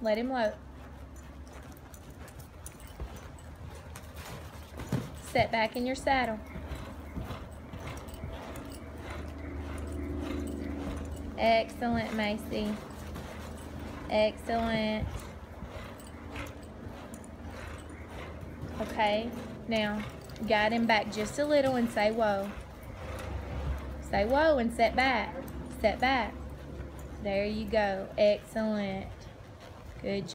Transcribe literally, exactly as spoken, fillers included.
Let him load. Set back in your saddle. Excellent, Macy. Excellent. Okay, now guide him back just a little and say whoa. Say whoa and set back. Set back. There you go. Excellent. Good job.